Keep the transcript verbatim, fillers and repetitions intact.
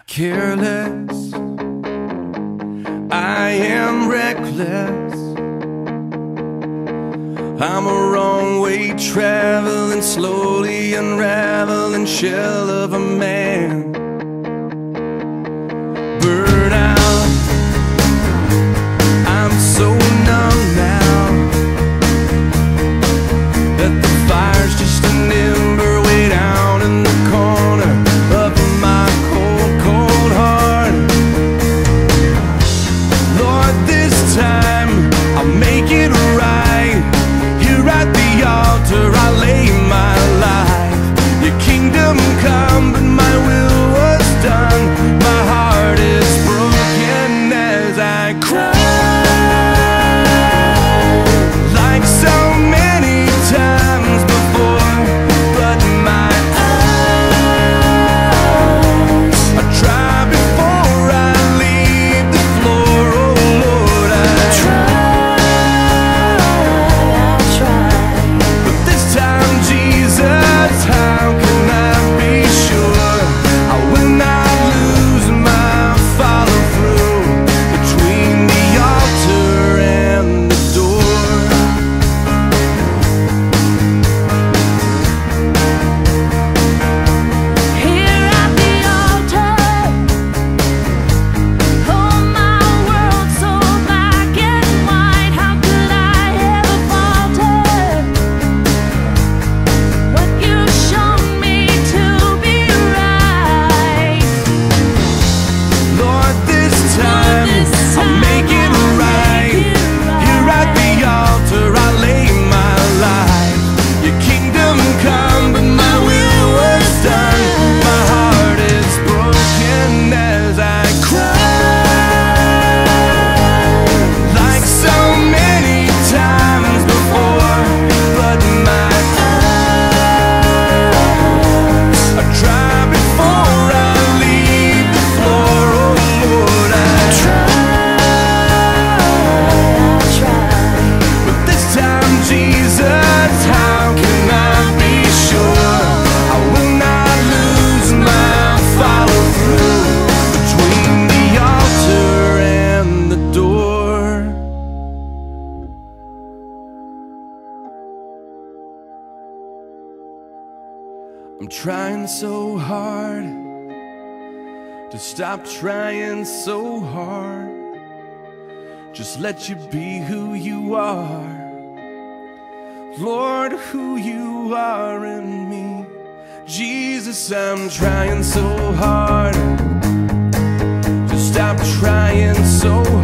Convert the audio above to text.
Careless, I am reckless. I'm a wrong-way traveling, slowly unraveling shell of a man. Burn out, I'm so numb now that the fire's just an ember way down in the corner of my cold, cold heart. Lord, this time I'll make it right. Here at the altar I lay my life. Your kingdom come, but my will was done. My heart is broken as I cry, like so many times before. But my eyes, I try before I leave the floor. Oh Lord, I try, I try. But this time, Jesus, how can I be sure I will not lose my follow through between the altar and the door? Here at the altar, oh my world so black and white. How could I ever falter? What you've shown me to be right. Lord, this time I'll make it right. Here at the altar I lay my life. Your kingdom come, but my will was done. My heart is broken as I cry, like so many times before. But my eyes, I try before I leave the floor. Oh Lord, I try, I try. but this time, Jesus, how can I be sure I will not lose my follow through between the altar and the door? I'm trying so hard to stop trying so hard. Just let you be who you are, Lord, who you are in me. Jesus, I'm trying so hard to stop trying so